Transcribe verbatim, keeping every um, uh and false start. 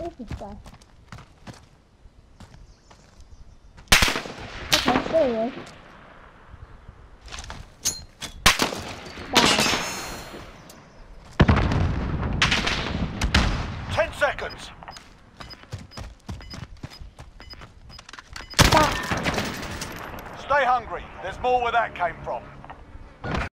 Where's this guy? Okay, there he is. Bye. Ten seconds. Back. Stay hungry. There's more where that came from.